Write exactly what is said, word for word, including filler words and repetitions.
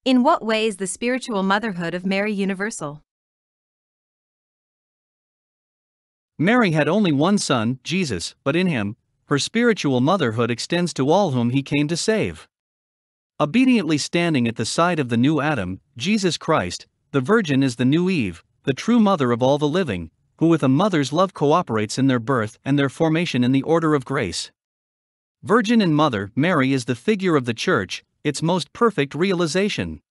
In what way is the spiritual motherhood of Mary universal? Mary had only one son, Jesus, but in him, her spiritual motherhood extends to all whom he came to save. Obediently standing at the side of the new Adam, Jesus Christ, the Virgin is the new Eve, the true mother of all the living, who with a mother's love cooperates in their birth and their formation in the order of grace. Virgin and Mother, Mary is the figure of the Church, its most perfect realization.